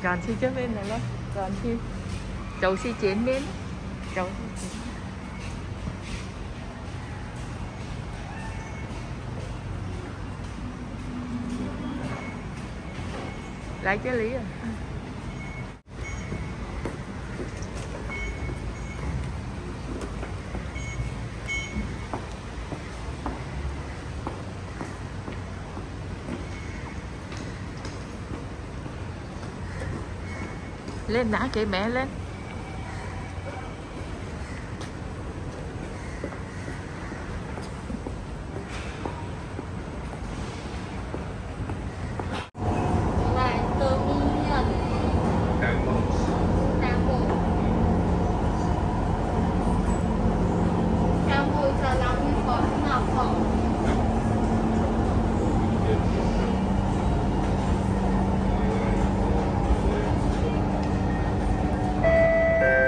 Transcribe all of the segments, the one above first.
Chọn si trước bên này lên. Chọn si. Chậu si chiến bên. Chậu si chiến. Lấy cái lý à. Lên nã kệ mẹ lên.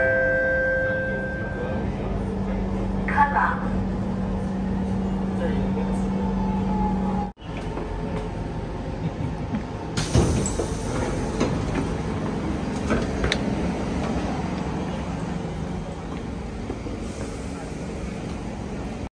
Đây